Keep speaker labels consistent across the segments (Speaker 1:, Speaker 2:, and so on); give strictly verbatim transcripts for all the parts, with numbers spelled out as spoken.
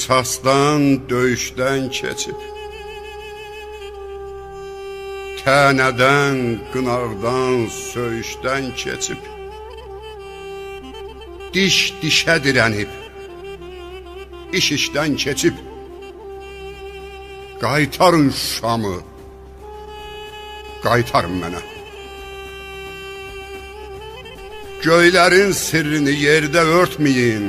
Speaker 1: Qisasdan, döyüşdən keçib, tənədən, qınardan, söyüşdən keçib, diş dişə dirənib, iş işdən keçib, qaytarın Şamı, qaytarın mənə. Göylərin sirrini yerdə örtməyin,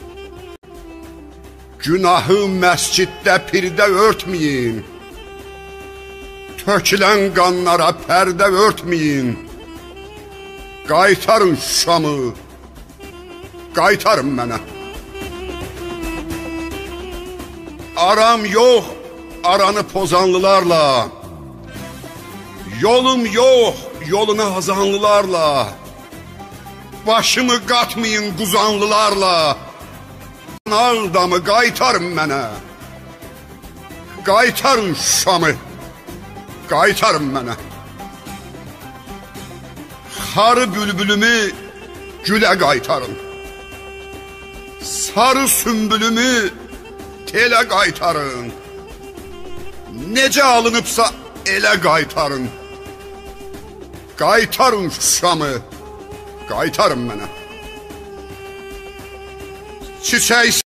Speaker 1: günahı məsciddə, pirdə örtməyin, tökülən qanlara pərdə örtməyin, qaytarın Şamı, qaytarın mənə. Aram yox, aranı pozanlılarla, yolum yox, yoluna hazanlılarla, başımı qatmayın quzanlılarla, Ağdamı qaytarın mənə, qaytarın Şamı, qaytarın mənə. Xarı bülbülümü gülə qaytarın, sarı sümbülümü telə qaytarın, necə alınıbsa elə qaytarın, qaytarın Şamı, qaytarın mənə. Çiçək